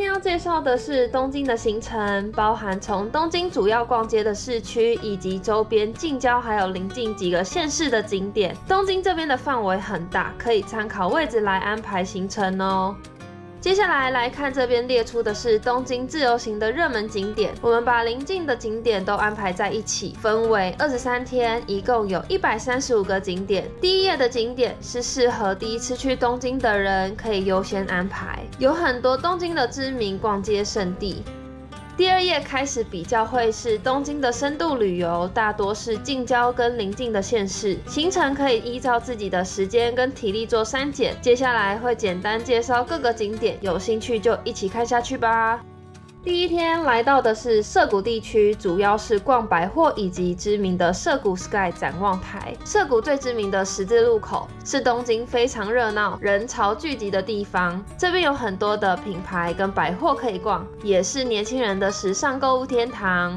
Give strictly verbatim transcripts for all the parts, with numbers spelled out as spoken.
天要介绍的是东京的行程，包含从东京主要逛街的市区，以及周边近郊还有邻近几个县市的景点。东京这边的范围很大，可以参考位置来安排行程哦。接下来来看这边列出的是东京自由行的热门景点，我们把邻近的景点都安排在一起，分为二十三天，一共有一百三十五个景点。第一页的景点是适合第一次去东京的人可以优先安排，有很多东京的知名逛街胜地。第二页开始比较会是东京的深度旅游，大多是近郊跟邻近的县市，行程可以依照自己的时间跟体力做删减。接下来会简单介绍各个景点，有兴趣就一起看下去吧。第一天来到的是涩谷地区，主要是逛百货以及知名的涩谷 Sky 展望台。涩谷最知名的十字路口是东京非常热闹、人潮聚集的地方，这边有很多的品牌跟百货可以逛，也是年轻人的时尚购物天堂。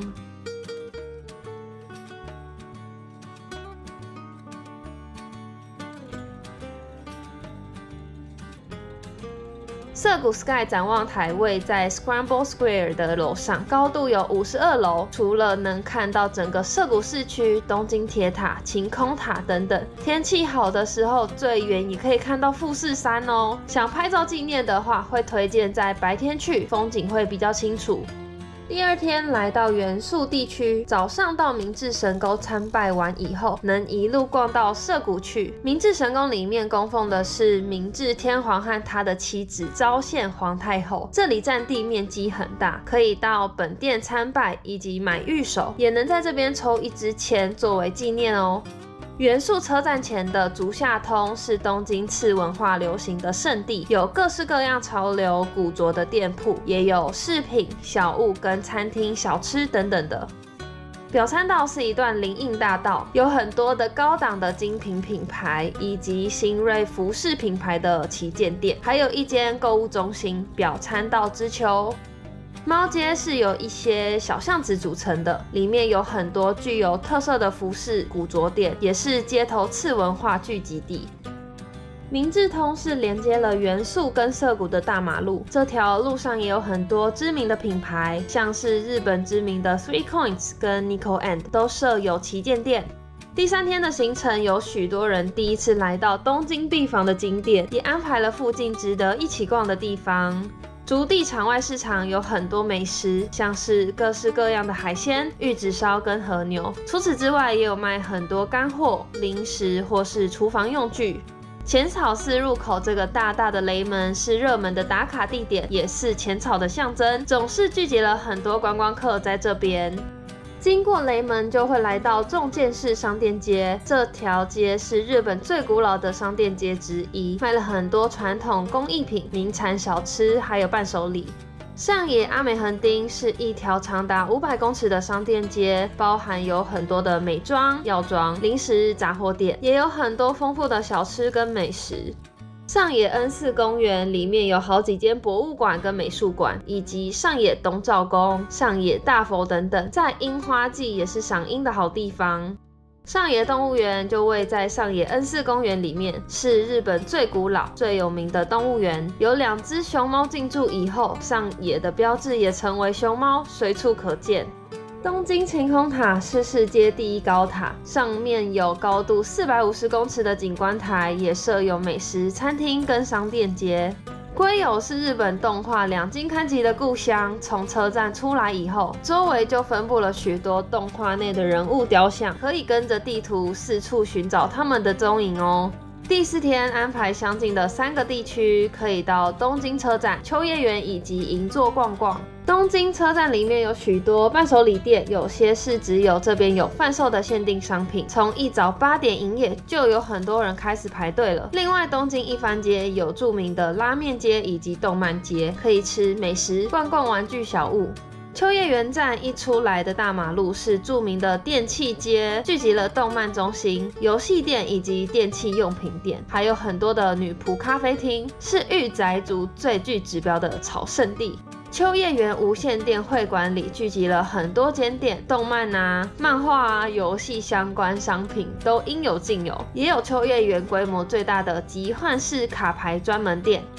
涩谷 Sky 展望台位在 Scramble Square 的楼上，高度有五十二楼。除了能看到整个涩谷市区、东京铁塔、晴空塔等等，天气好的时候，最远也可以看到富士山哦。想拍照纪念的话，会推荐在白天去，风景会比较清楚。第二天来到原宿地区，早上到明治神宫参拜完以后，能一路逛到涩谷去。明治神宫里面供奉的是明治天皇和他的妻子昭宪皇太后，这里占地面积很大，可以到本殿参拜以及买御守，也能在这边抽一支签作为纪念哦。原宿车站前的竹下通是东京次文化流行的圣地，有各式各样潮流古着的店铺，也有饰品、小物跟餐厅、小吃等等的。表参道是一段林荫大道，有很多的高档的精品品牌以及新锐服饰品牌的旗舰店，还有一间购物中心表参道之丘。猫街是由一些小巷子组成的，里面有很多具有特色的服饰古着店，也是街头次文化聚集地。明治通是连接了原宿跟涩谷的大马路，这条路上也有很多知名的品牌，像是日本知名的 Three Coins 跟 Nico and 都设有旗舰店。第三天的行程有许多人第一次来到东京必访的景点，也安排了附近值得一起逛的地方。竹地场外市场有很多美食，像是各式各样的海鲜、玉子烧跟和牛。除此之外，也有卖很多干货、零食或是厨房用具。浅草寺入口这个大大的雷门是热门的打卡地点，也是浅草的象征，总是聚集了很多观光客在这边。经过雷门就会来到重建市商店街，这条街是日本最古老的商店街之一，卖了很多传统工艺品、名产小吃，还有伴手礼。上野阿美横町是一条长达五百公尺的商店街，包含有很多的美妆、药妆、零食、杂货店，也有很多丰富的小吃跟美食。上野恩赐公园里面有好几间博物馆跟美术馆，以及上野东照宫、上野大佛等等，在樱花季也是赏樱的好地方。上野动物园就位在上野恩赐公园里面，是日本最古老、最有名的动物园。有两只熊猫进驻以后，上野的标志也成为熊猫，随处可见。东京晴空塔是世界第一高塔，上面有高度四百五十公尺的景观台，也设有美食餐厅跟商店街。龟友是日本动画两金刊集的故乡，从车站出来以后，周围就分布了许多动画内的人物雕像，可以跟着地图四处寻找他们的踪影哦。第四天安排相近的三个地区，可以到东京车站、秋叶原以及银座逛逛。东京车站里面有许多伴手礼店，有些是只有这边有贩售的限定商品，从一早八点营业就有很多人开始排队了。另外，东京一番街有著名的拉面街以及动漫街，可以吃美食、逛逛玩具小物。秋叶原站一出来的大马路是著名的电器街，聚集了动漫中心、游戏店以及电器用品店，还有很多的女仆咖啡厅，是御宅族最具指标的朝圣地。秋叶原无线电会馆里聚集了很多间店，动漫啊、漫画啊、游戏相关商品都应有尽有，也有秋叶原规模最大的集幻式卡牌专门店。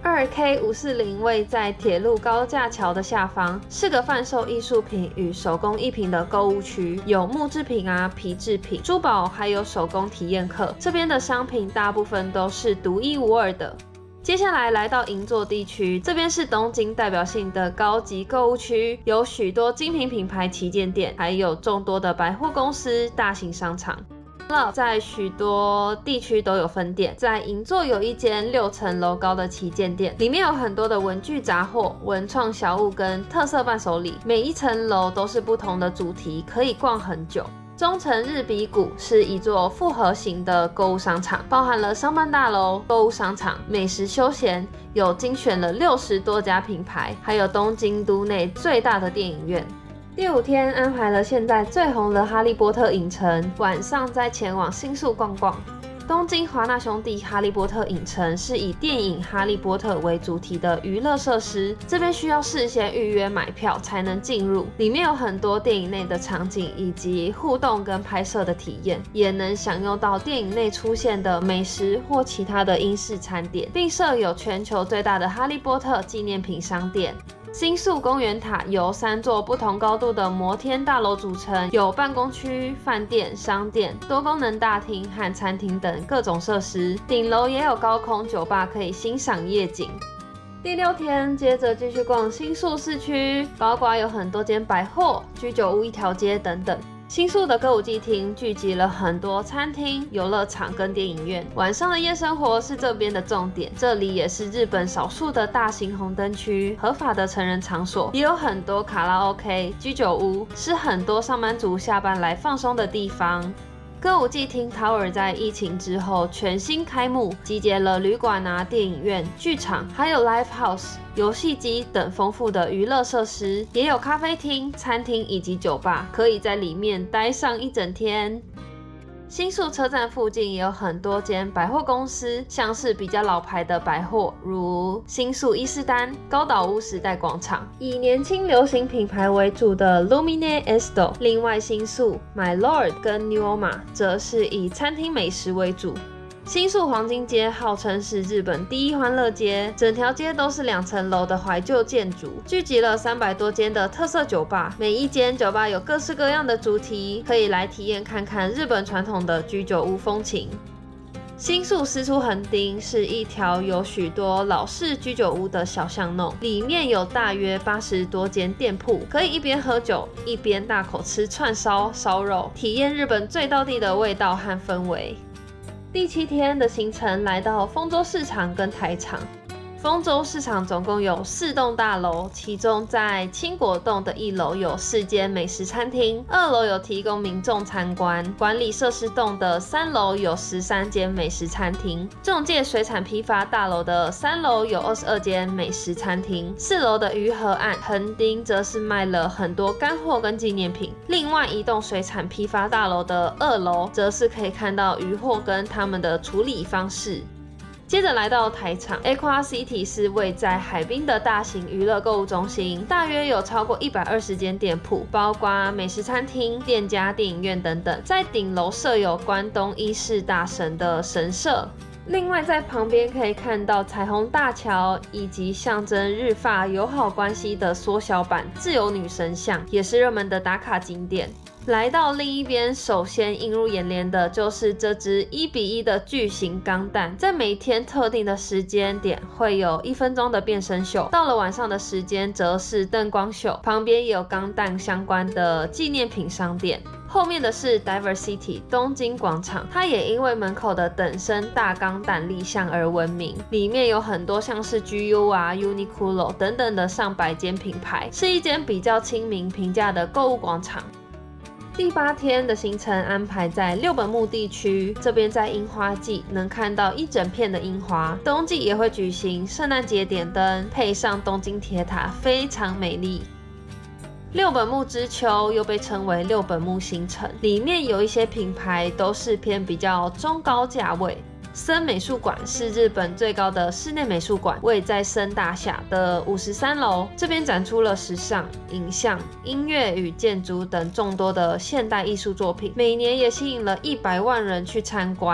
二 K 五四零位在铁路高架桥的下方，是个贩售艺术品与手工艺品的购物区，有木制品啊、皮制品、珠宝，还有手工体验课。这边的商品大部分都是独一无二的。接下来来到银座地区，这边是东京代表性的高级购物区，有许多精品品牌旗舰店，还有众多的百货公司、大型商场。Love 在许多地区都有分店，在银座有一间六层楼高的旗舰店，里面有很多的文具杂货、文创小物跟特色伴手礼，每一层楼都是不同的主题，可以逛很久。中城日比谷是一座复合型的购物商场，包含了商办大楼、购物商场、美食休闲，有精选了六十多家品牌，还有东京都内最大的电影院。第五天安排了现在最红的哈利波特影城，晚上再前往新宿逛逛。东京华纳兄弟哈利波特影城是以电影哈利波特为主题的娱乐设施，这边需要事先预约买票才能进入，里面有很多电影内的场景以及互动跟拍摄的体验，也能享用到电影内出现的美食或其他的英式餐点，并设有全球最大的哈利波特纪念品商店。新宿公园塔由三座不同高度的摩天大楼组成，有办公区、饭店、商店、多功能大厅和餐厅等各种设施。顶楼也有高空酒吧可以欣赏夜景。第六天，接着继续逛新宿市区，包括有很多间百货、居酒屋一条街等等。新宿的歌舞伎町聚集了很多餐厅、游乐场跟电影院，晚上的夜生活是这边的重点。这里也是日本少数的大型红灯区，合法的成人场所，也有很多卡拉 OK、居酒屋，是很多上班族下班来放松的地方。歌舞伎町 Tower 在疫情之后全新开幕，集结了旅馆啊、电影院、剧场，还有 Live House、游戏机等丰富的娱乐设施，也有咖啡厅、餐厅以及酒吧，可以在里面待上一整天。新宿车站附近也有很多间百货公司，像是比较老牌的百货，如新宿伊势丹、高岛屋时代广场，以年轻流行品牌为主的 Lumine Esto。另外，新宿 My Lord 跟 Nuoma 则是以餐厅美食为主。新宿黄金街号称是日本第一欢乐街，整条街都是两层楼的怀旧建筑，聚集了三百多间的特色酒吧，每一间酒吧有各式各样的主题，可以来体验看看日本传统的居酒屋风情。新宿私处横丁是一条有许多老式居酒屋的小巷弄，里面有大约八十多间店铺，可以一边喝酒一边大口吃串烧、烧肉，体验日本最道地的味道和氛围。第七天的行程来到丰州市场跟台场。丰州市场总共有四栋大楼，其中在青果栋的一楼有四间美食餐厅，二楼有提供民众参观，管理设施栋的三楼有十三间美食餐厅，中介水产批发大楼的三楼有二十二间美食餐厅，四楼的鱼河岸横丁则是卖了很多干货跟纪念品，另外一栋水产批发大楼的二楼则是可以看到渔获跟他们的处理方式。接着来到台场 Aqua City 是位在海滨的大型娱乐购物中心，大约有超过一百二十间店铺，包括美食餐厅、店家、电影院等等。在顶楼设有关东伊势大神的神社，另外在旁边可以看到彩虹大桥，以及象征日法友好关系的缩小版自由女神像，也是热门的打卡景点。来到另一边，首先映入眼帘的就是这只一比一的巨型钢弹，在每天特定的时间点会有一分钟的变身秀，到了晚上的时间则是灯光秀，旁边也有钢弹相关的纪念品商店。后面的是 Diversity 东京广场，它也因为门口的等身大钢弹立项而闻名，里面有很多像是 G U 啊、Uniqlo 等等的上百间品牌，是一间比较亲民平价的购物广场。第八天的行程安排在六本木地区，这边在樱花季能看到一整片的樱花，冬季也会举行圣诞节点灯，配上东京铁塔，非常美丽。六本木之丘又被称为六本木新城，里面有一些品牌都是偏比较中高价位。森美术馆是日本最高的室内美术馆，位在森大厦的五十三楼。这边展出了时尚、影像、音乐与建筑等众多的现代艺术作品，每年也吸引了一百万人去参观。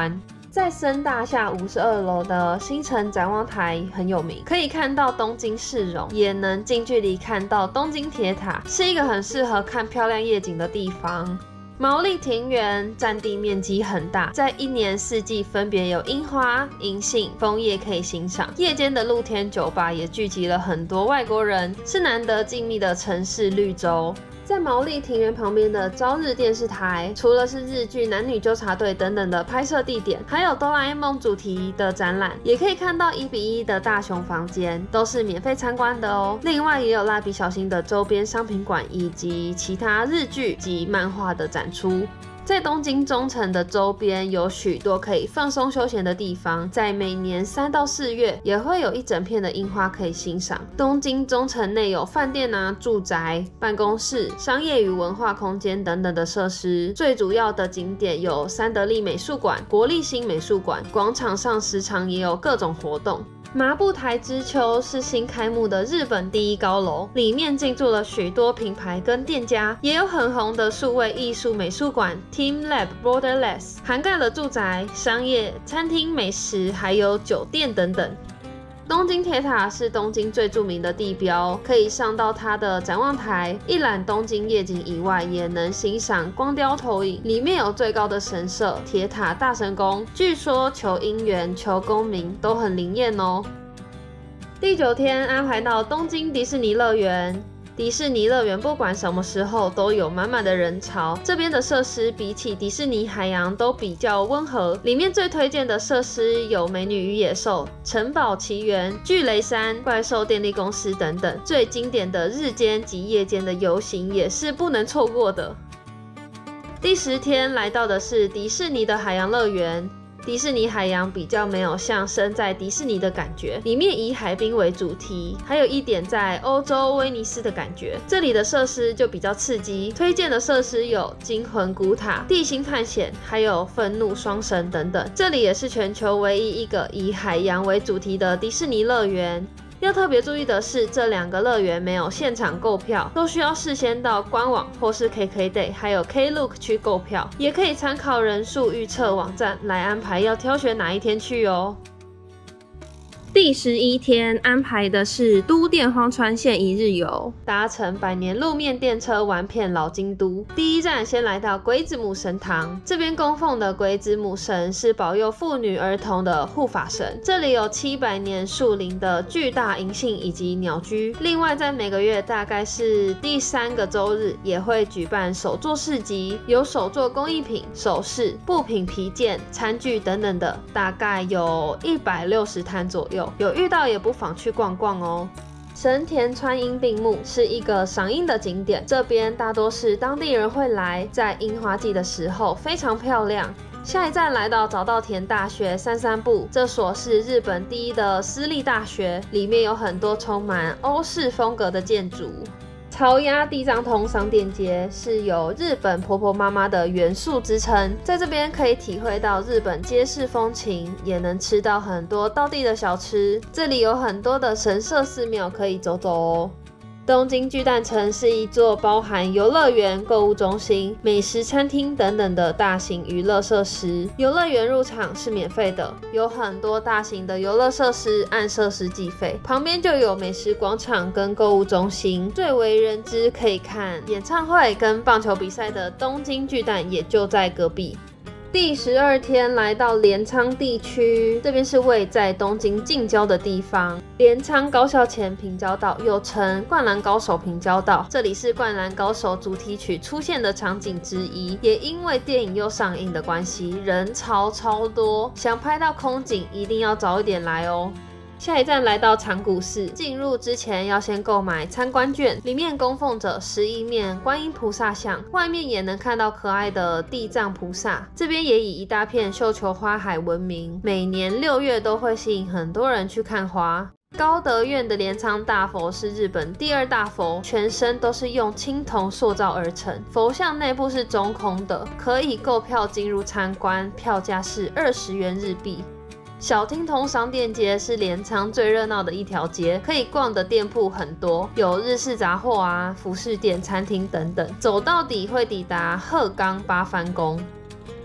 在森大厦五十二楼的星辰展望台很有名，可以看到东京市容，也能近距离看到东京铁塔，是一个很适合看漂亮夜景的地方。毛利庭园占地面积很大，在一年四季分别有樱花、银杏、枫叶可以欣赏。夜间的露天酒吧也聚集了很多外国人，是难得静谧的城市绿洲。在毛利庭园旁边的朝日电视台，除了是日剧《男女纠察队》等等的拍摄地点，还有哆啦 A 梦主题的展览，也可以看到一比一的大雄房间，都是免费参观的哦。另外也有蜡笔小新的周边商品馆以及其他日剧及漫画的展出。在东京中城的周边有许多可以放松休闲的地方，在每年三到四月也会有一整片的樱花可以欣赏。东京中城内有饭店啊、住宅、办公室、商业与文化空间等等的设施。最主要的景点有三得利美术馆、国立新美术馆，广场上时常也有各种活动。麻布台之丘是新开幕的日本第一高楼，里面进驻了许多品牌跟店家，也有很红的数位艺术美术馆 TeamLab Borderless， 涵盖了住宅、商业、餐厅、美食，还有酒店等等。东京铁塔是东京最著名的地标，可以上到它的展望台，一览东京夜景以外，也能欣赏光雕投影。里面有最高的神社铁塔大神宫，据说求姻缘、求功名都很灵验哦。第九天安排到东京迪士尼乐园。迪士尼乐园不管什么时候都有满满的人潮，这边的设施比起迪士尼海洋都比较温和。里面最推荐的设施有美女与野兽、城堡奇缘、巨雷山、怪兽电力公司等等。最经典的日间及夜间的游行也是不能错过的。第十天来到的是迪士尼的海洋乐园。迪士尼海洋比较没有像身在迪士尼的感觉，里面以海滨为主题，还有一点在欧洲威尼斯的感觉。这里的设施就比较刺激，推荐的设施有惊魂古塔、地心探险，还有愤怒双神等等。这里也是全球唯一一个以海洋为主题的迪士尼乐园。要特别注意的是，这两个乐园没有现场购票，都需要事先到官网或是 K K Day 还有 Klook 去购票，也可以参考人数预测网站来安排要挑选哪一天去哦。第十一天安排的是都电荒川线一日游，搭乘百年路面电车玩遍老京都。第一站先来到龟子母神堂，这边供奉的龟子母神是保佑妇女儿童的护法神。这里有七百年树龄的巨大银杏以及鸟居。另外在每个月大概是第三个周日也会举办手作市集，有手作工艺品、首饰、布品、皮件、餐具等等的，大概有一百六十摊左右。有遇到也不妨去逛逛哦。神田川樱并木是一个赏樱的景点，这边大多是当地人会来，在樱花季的时候非常漂亮。下一站来到早稻田大学散散步，这所是日本第一的私立大学，里面有很多充满欧式风格的建筑。草鸭地藏通商店街是有日本婆婆妈妈的元素之称，在这边可以体会到日本街市风情，也能吃到很多道地的小吃。这里有很多的神社寺庙可以走走哦。东京巨蛋城是一座包含游乐园、购物中心、美食餐厅等等的大型娱乐设施。游乐园入场是免费的，有很多大型的游乐设施按设施计费，旁边就有美食广场跟购物中心。最为人知可以看演唱会跟棒球比赛的东京巨蛋也就在隔壁。第十二天来到镰仓地区，这边是位在东京近郊的地方。镰仓高校前平交道又称灌篮高手平交道，这里是灌篮高手主题曲出现的场景之一，也因为电影又上映的关系，人潮超多，想拍到空景一定要早一点来哦。下一站来到长谷寺，进入之前要先购买参观券，里面供奉着十一面观音菩萨像，外面也能看到可爱的地藏菩萨。这边也以一大片绣球花海闻名，每年六月都会吸引很多人去看花。高德院的镰仓大佛是日本第二大佛，全身都是用青铜塑造而成，佛像内部是中空的，可以购票进入参观，票价是二十元日币。小町通商店街是镰仓最热闹的一条街，可以逛的店铺很多，有日式杂货啊、服饰店、餐厅等等。走到底会抵达鹤冈八幡宫。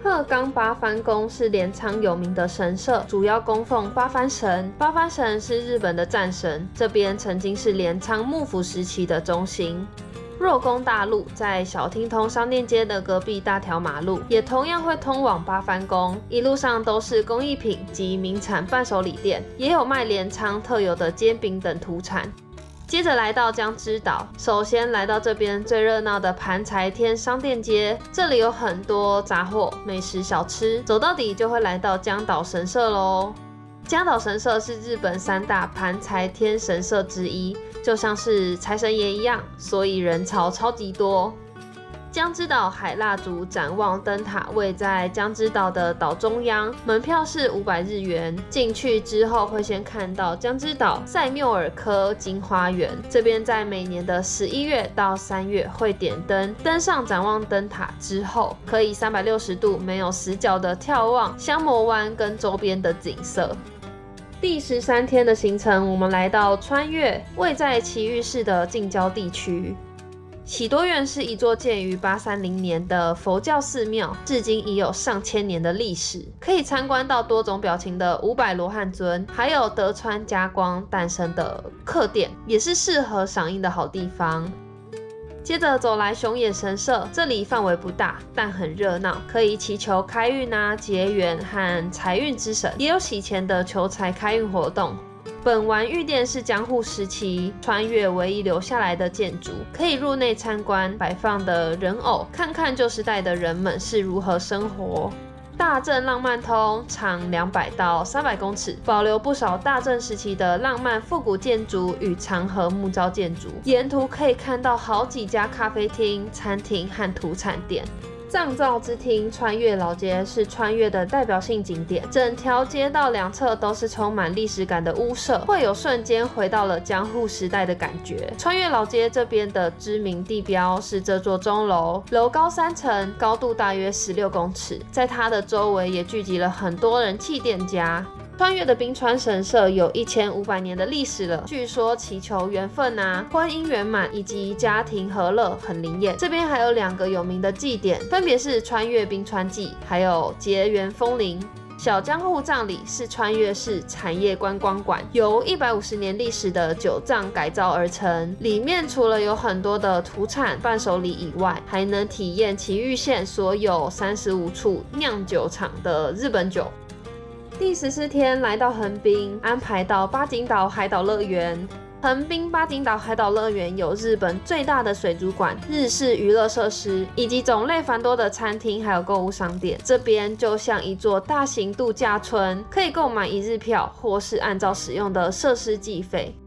鹤冈八幡宫是镰仓有名的神社，主要供奉八幡神。八幡神是日本的战神，这边曾经是镰仓幕府时期的中心。若宫大路在小町通商店街的隔壁大条马路，也同样会通往八幡宫，一路上都是工艺品及名产伴手礼店，也有卖镰仓特有的煎饼等土产。接着来到江之岛，首先来到这边最热闹的盘柴天商店街，这里有很多杂货、美食小吃，走到底就会来到江岛神社咯。江岛神社是日本三大盘柴天神社之一，就像是财神爷一样，所以人潮超级多。江之岛海蜡烛展望灯塔位在江之岛的岛中央，门票是五百日元。进去之后会先看到江之岛塞缪尔科金花园，这边在每年的十一月到三月会点灯，登上展望灯塔之后，可以三百六十度没有死角的眺望香磨湾跟周边的景色。第十三天的行程，我们来到川越，位在埼玉市的近郊地区。喜多院是一座建于八三零年的佛教寺庙，至今已有上千年的历史，可以参观到多种表情的五百罗汉尊，还有德川家光诞生的客店，也是适合赏樱的好地方。接着走来熊野神社，这里范围不大，但很热闹，可以祈求开运啊、结缘和财运之神，也有洗钱的求财开运活动。本丸御殿是江户时期川越唯一留下来的建筑，可以入内参观摆放的人偶，看看旧时代的人们是如何生活。大正浪漫通长两百到三百公尺，保留不少大正时期的浪漫复古建筑与长河木造建筑，沿途可以看到好几家咖啡厅、餐厅和土产店。藏造之厅川越老街是川越的代表性景点，整条街道两侧都是充满历史感的屋舍，会有瞬间回到了江户时代的感觉。川越老街这边的知名地标是这座钟楼，楼高三层，高度大约十六公尺，在它的周围也聚集了很多人气店家。川越的冰川神社有一千五百年的历史了，据说祈求缘分啊、婚姻圆满以及家庭和乐很灵验。这边还有两个有名的祭典，分别是川越冰川祭，还有结缘风铃。小江户葬礼是川越市产业观光馆由一百五十年历史的酒藏改造而成，里面除了有很多的土产伴手礼以外，还能体验埼玉县所有三十五处酿酒厂的日本酒。第十四天来到横滨，安排到八景岛海岛乐园。横滨八景岛海岛乐园有日本最大的水族馆、日式娱乐设施，以及种类繁多的餐厅，还有购物商店。这边就像一座大型度假村，可以购买一日票，或是按照使用的设施计费。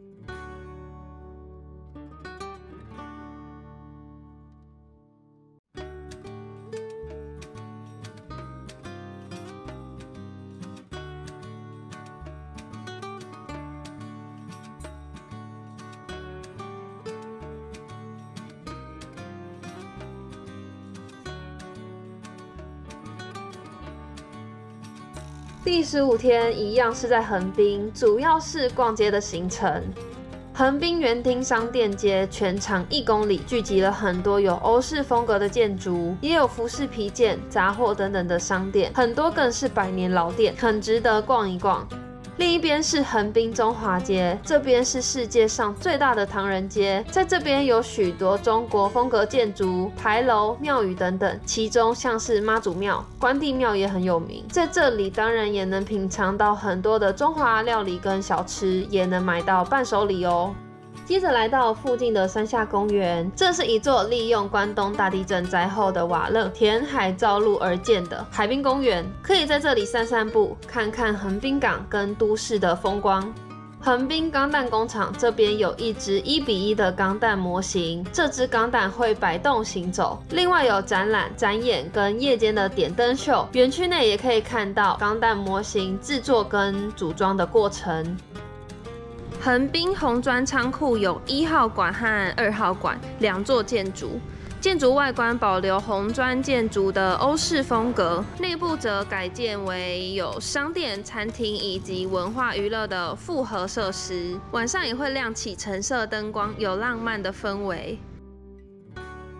第十五天一样是在横滨，主要是逛街的行程。横滨园町商店街全长一公里，聚集了很多有欧式风格的建筑，也有服饰、皮件、杂货等等的商店，很多更是百年老店，很值得逛一逛。另一边是横滨中华街，这边是世界上最大的唐人街，在这边有许多中国风格建筑、牌楼、庙宇等等，其中像是妈祖庙、关帝庙也很有名。在这里当然也能品尝到很多的中华料理跟小吃，也能买到伴手礼哦。接着来到附近的山下公园，这是一座利用关东大地震灾后的瓦楞填海造陆而建的海滨公园，可以在这里散散步，看看横滨港跟都市的风光。横滨钢弹工厂这边有一只一比一的钢弹模型，这只钢弹会摆动行走。另外有展览、展演跟夜间的点灯秀，园区内也可以看到钢弹模型制作跟组装的过程。横滨红砖仓库有一号馆和二号馆两座建筑，建筑外观保留红砖建筑的欧式风格，内部则改建为有商店、餐厅以及文化娱乐的复合设施，晚上也会亮起橙色灯光，有浪漫的氛围。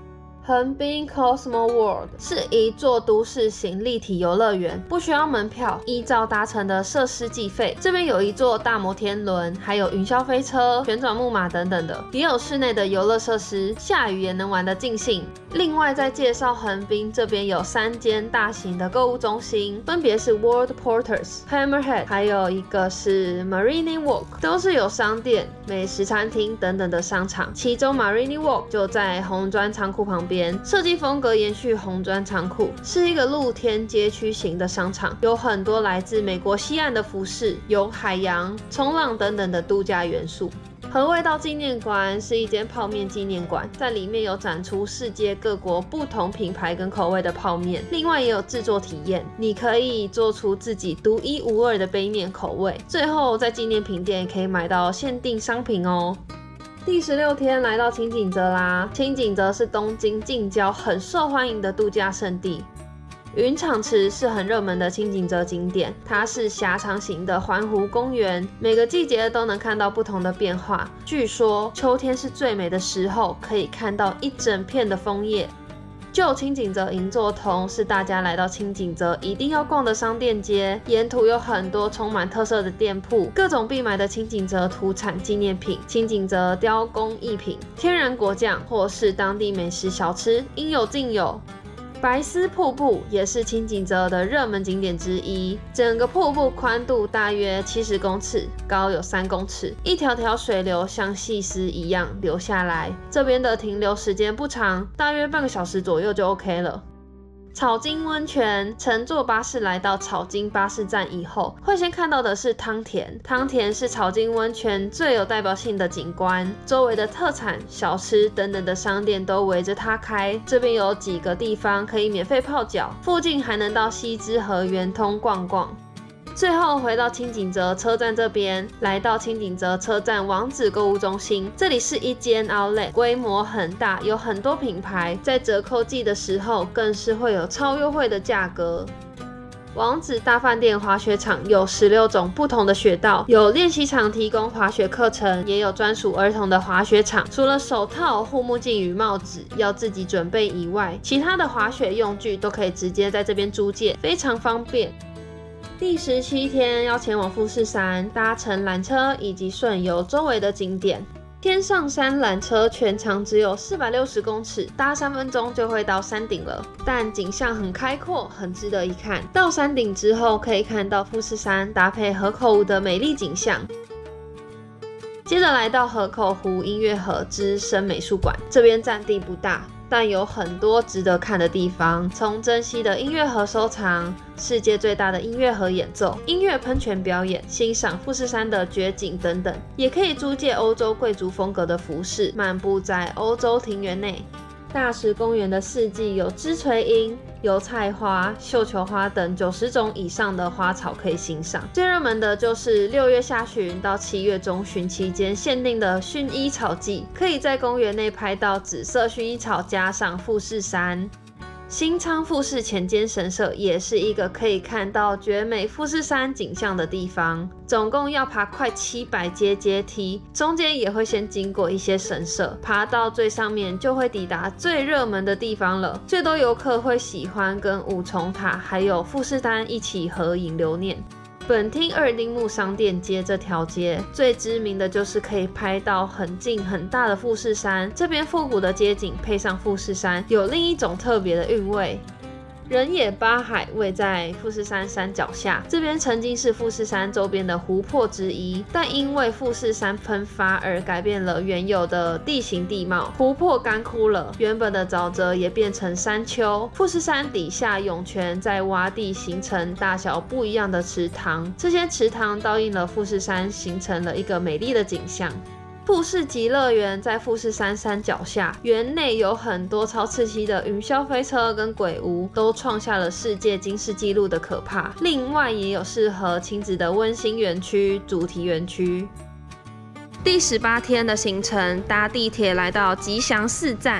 横滨 Cosmo World 是一座都市型立体游乐园，不需要门票，依照搭乘的设施计费。这边有一座大摩天轮，还有云霄飞车、旋转木马等等的，也有室内的游乐设施，下雨也能玩得尽兴。另外再介绍横滨这边有三间大型的购物中心，分别是 World Porters、Hammerhead， 还有一个是 Marine Walk， 都是有商店、美食餐厅等等的商场。其中 Marine Walk 就在红砖仓库旁边。设计风格延续红砖仓库，是一个露天街区型的商场，有很多来自美国西岸的服饰，有海洋、冲浪等等的度假元素。和味道纪念馆是一间泡面纪念馆，在里面有展出世界各国不同品牌跟口味的泡面，另外也有制作体验，你可以做出自己独一无二的杯面口味。最后在纪念品店可以买到限定商品哦。第十六天来到轻井泽啦，轻井泽是东京近郊很受欢迎的度假胜地。云场池是很热门的轻井泽景点，它是狭长型的环湖公园，每个季节都能看到不同的变化。据说秋天是最美的时候，可以看到一整片的枫叶。旧轻井泽银座通是大家来到轻井泽一定要逛的商店街，沿途有很多充满特色的店铺，各种必买的轻井泽土产纪念品、轻井泽雕工艺品、天然果酱或是当地美食小吃，应有尽有。白丝瀑布也是轻井泽的热门景点之一，整个瀑布宽度大约七十公尺，高有三公尺，一条条水流像细丝一样流下来。这边的停留时间不长，大约半个小时左右就 OK 了。草津温泉，乘坐巴士来到草津巴士站以后，会先看到的是汤田。汤田是草津温泉最有代表性的景观，周围的特产、小吃等等的商店都围着它开。这边有几个地方可以免费泡脚，附近还能到西之河圆通逛逛。最后回到轻井泽车站这边，来到轻井泽车站王子购物中心，这里是一间 outlet， 规模很大，有很多品牌，在折扣季的时候更是会有超优惠的价格。王子大饭店滑雪场有十六种不同的雪道，有练习场提供滑雪课程，也有专属儿童的滑雪场。除了手套、护目镜与帽子要自己准备以外，其他的滑雪用具都可以直接在这边租借，非常方便。第十七天要前往富士山，搭乘缆车以及顺游周围的景点。天上山缆车全长只有四百六十公尺，搭三分钟就会到山顶了，但景象很开阔，很值得一看。到山顶之后，可以看到富士山搭配河口湖的美丽景象。接着来到河口湖音乐盒之声美术馆，这边占地不大，但有很多值得看的地方，从珍稀的音乐盒收藏、世界最大的音乐盒演奏、音乐喷泉表演、欣赏富士山的绝景等等，也可以租借欧洲贵族风格的服饰，漫步在欧洲庭园内。大石公园的四季有枝垂樱、油菜花、绣球花等九十种以上的花草可以欣赏。最热门的就是六月下旬到七月中旬期间限定的薰衣草季，可以在公园内拍到紫色薰衣草加上富士山。新仓富士前间神社也是一个可以看到绝美富士山景象的地方，总共要爬快七百阶阶梯，中间也会先经过一些神社，爬到最上面就会抵达最热门的地方了。最多游客会喜欢跟五重塔还有富士山一起合影留念。本町二丁目商店街这条街最知名的就是可以拍到很近很大的富士山，这边复古的街景配上富士山，有另一种特别的韵味。人野八海位在富士山山脚下，这边曾经是富士山周边的湖泊之一，但因为富士山喷发而改变了原有的地形地貌，湖泊干枯了，原本的沼泽也变成山丘。富士山底下涌泉在洼地形成大小不一样的池塘，这些池塘倒映了富士山，形成了一个美丽的景象。富士极乐园在富士山山脚下，园内有很多超刺激的云霄飞车跟鬼屋，都创下了世界金氏纪录的可怕。另外也有适合亲子的温馨园区、主题园区。第十八天的行程，搭地铁来到吉祥寺站。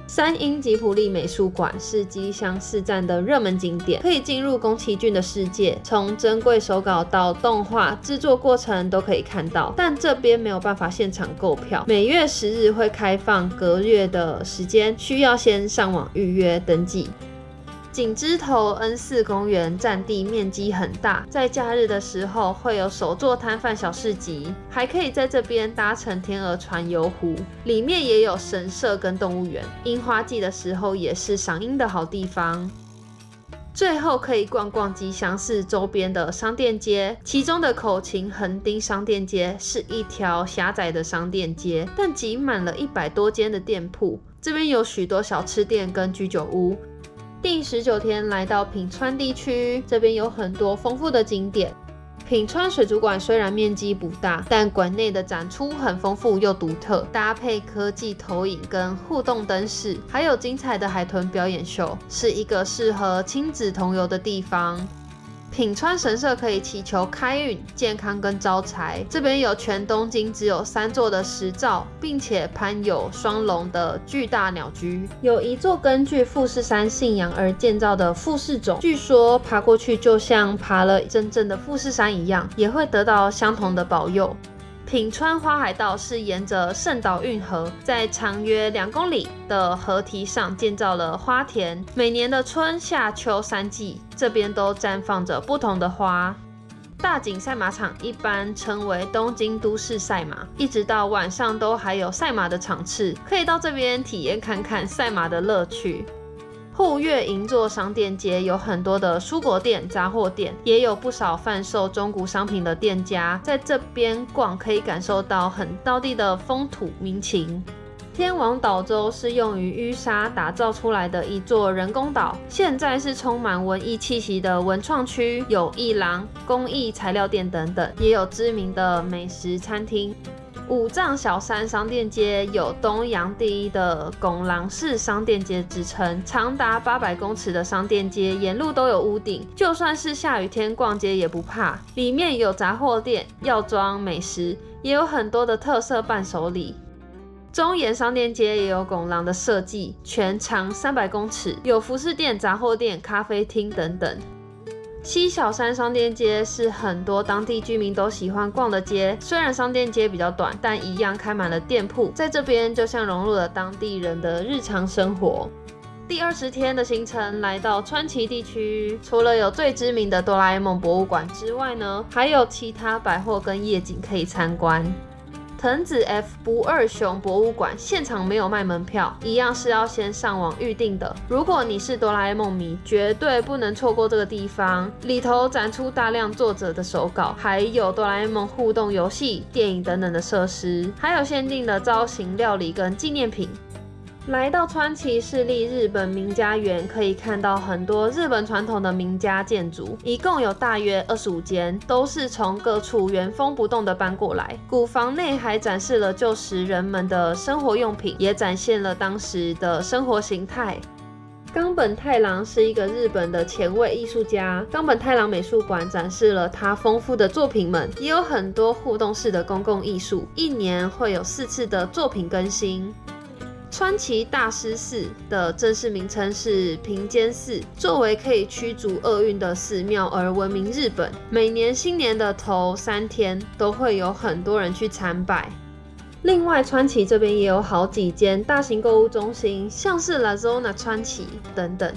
三鹰吉普力美术馆是吉祥寺站的热门景点，可以进入宫崎骏的世界，从珍贵手稿到动画制作过程都可以看到。但这边没有办法现场购票，每月十日会开放隔月的时间，需要先上网预约登记。景之头恩寺公园占地面积很大，在假日的时候会有手作摊贩小市集，还可以在这边搭乘天鹅船游湖，里面也有神社跟动物园。樱花季的时候也是赏樱的好地方。最后可以逛逛吉祥寺周边的商店街，其中的口琴横丁商店街是一条狭窄的商店街，但挤满了一百多间的店铺，这边有许多小吃店跟居酒屋。第十九天来到品川地区，这边有很多丰富的景点。品川水族馆虽然面积不大，但馆内的展出很丰富又独特，搭配科技投影跟互动灯饰，还有精彩的海豚表演秀，是一个适合亲子同游的地方。品川神社可以祈求开运、健康跟招财。这边有全东京只有三座的石造，并且攀有双龙的巨大鸟居。有一座根据富士山信仰而建造的富士冢，据说爬过去就像爬了真正的富士山一样，也会得到相同的保佑。品川花海道是沿着圣岛运河，在长约两公里的河堤上建造了花田，每年的春夏秋三季，这边都绽放着不同的花。大井赛马场一般称为东京都市赛马，一直到晚上都还有赛马的场次，可以到这边体验看看赛马的乐趣。户越银座商店街有很多的蔬果店、杂货店，也有不少贩售中古商品的店家，在这边逛可以感受到很道地的风土民情。天王岛州是用于淤沙打造出来的一座人工岛，现在是充满文艺气息的文创区，有艺廊、工艺材料店等等，也有知名的美食餐厅。五藏小山商店街有东洋第一的拱廊式商店街之称，长达八百公尺的商店街，沿路都有屋顶，就算是下雨天逛街也不怕。里面有杂货店、药妆、美食，也有很多的特色伴手礼。中研商店街也有拱廊的设计，全长三百公尺，有服饰店、杂货店、咖啡厅等等。西小山商店街是很多当地居民都喜欢逛的街，虽然商店街比较短，但一样开满了店铺，在这边就像融入了当地人的日常生活。第二十天的行程来到川崎地区，除了有最知名的哆啦 A 梦博物馆之外呢，还有其他百货跟夜景可以参观。藤子 F 不二雄博物馆现场没有卖门票，一样是要先上网预定的。如果你是哆啦 A 梦迷，绝对不能错过这个地方。里头展出大量作者的手稿，还有哆啦 A 梦互动游戏、电影等等的设施，还有限定的造型料理跟纪念品。来到川崎市立日本名家园，可以看到很多日本传统的名家建筑，一共有大约二十五间，都是从各处原封不动的搬过来。古房内还展示了旧时人们的生活用品，也展现了当时的生活形态。冈本太郎是一个日本的前卫艺术家，冈本太郎美术馆展示了他丰富的作品们，也有很多互动式的公共艺术，一年会有四次的作品更新。川崎大师寺的正式名称是平间寺，作为可以驱逐厄运的寺庙而闻名日本。每年新年的头三天都会有很多人去参拜。另外，川崎这边也有好几间大型购物中心，像是 Lazona 川崎等等。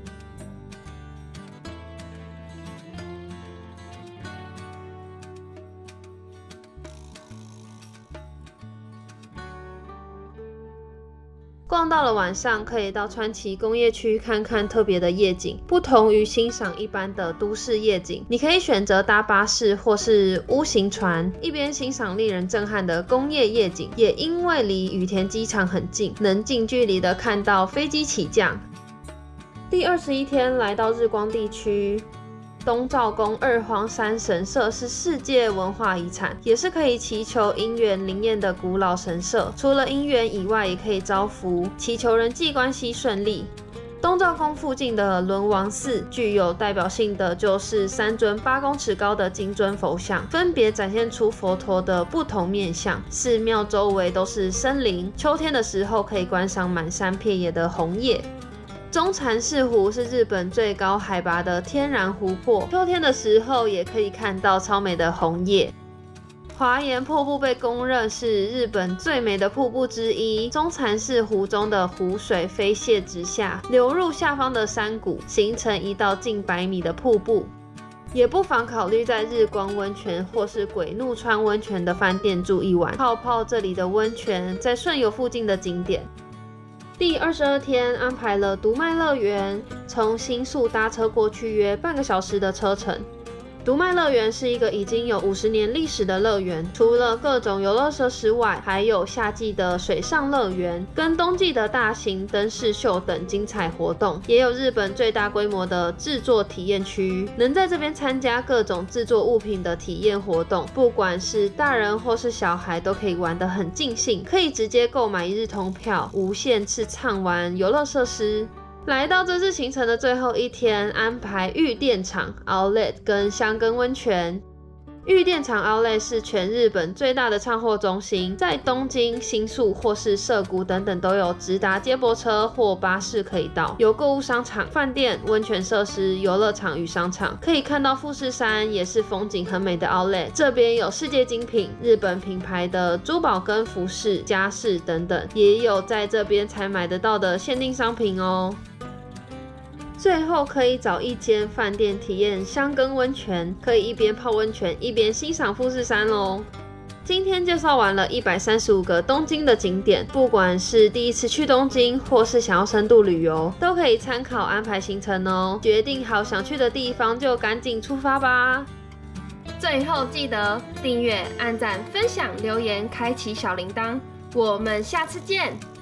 逛到了晚上，可以到川崎工业区看看特别的夜景。不同于欣赏一般的都市夜景，你可以选择搭巴士或是屋型船，一边欣赏令人震撼的工业夜景，也因为离羽田机场很近，能近距离的看到飞机起降。第二十一天来到日光地区。东照宫二荒山神社是世界文化遗产，也是可以祈求姻缘灵验的古老神社。除了姻缘以外，也可以招福，祈求人际关系顺利。 东照宫附近的轮王寺具有代表性的就是三尊八公尺高的金尊佛像，分别展现出佛陀的不同面相。寺庙周围都是森林，秋天的时候可以观赏满山遍野的红叶。中禅寺湖是日本最高海拔的天然湖泊，秋天的时候也可以看到超美的红叶。华岩瀑布被公认是日本最美的瀑布之一。中禅寺湖中的湖水飞泻直下，流入下方的山谷，形成一道近百米的瀑布。也不妨考虑在日光温泉或是鬼怒川温泉的饭店住一晚，泡泡这里的温泉，在顺游附近的景点。第二十二天安排了读卖乐园，从新宿搭车过去约半个小时的车程。读卖乐园是一个已经有五十年历史的乐园，除了各种游乐设施外，还有夏季的水上乐园跟冬季的大型灯饰秀等精彩活动，也有日本最大规模的制作体验区，能在这边参加各种制作物品的体验活动，不管是大人或是小孩都可以玩得很尽兴，可以直接购买一日通票，无限次畅玩游乐设施。来到这次行程的最后一天，安排御电场 Outlet 跟箱根温泉。御电场 Outlet 是全日本最大的唱货中心，在东京、新宿或是涩谷等等都有直达接驳车或巴士可以到，有购物商场、饭店、温泉设施、游乐场与商场，可以看到富士山，也是风景很美的 Outlet。这边有世界精品、日本品牌的珠宝跟服饰、家饰等等，也有在这边才买得到的限定商品哦。最后可以找一间饭店体验箱根温泉，可以一边泡温泉一边欣赏富士山咯。今天介绍完了一百三十五个东京的景点，不管是第一次去东京或是想要深度旅游，都可以参考安排行程哦。决定好想去的地方就赶紧出发吧。最后记得订阅、按赞、分享、留言、开启小铃铛，我们下次见。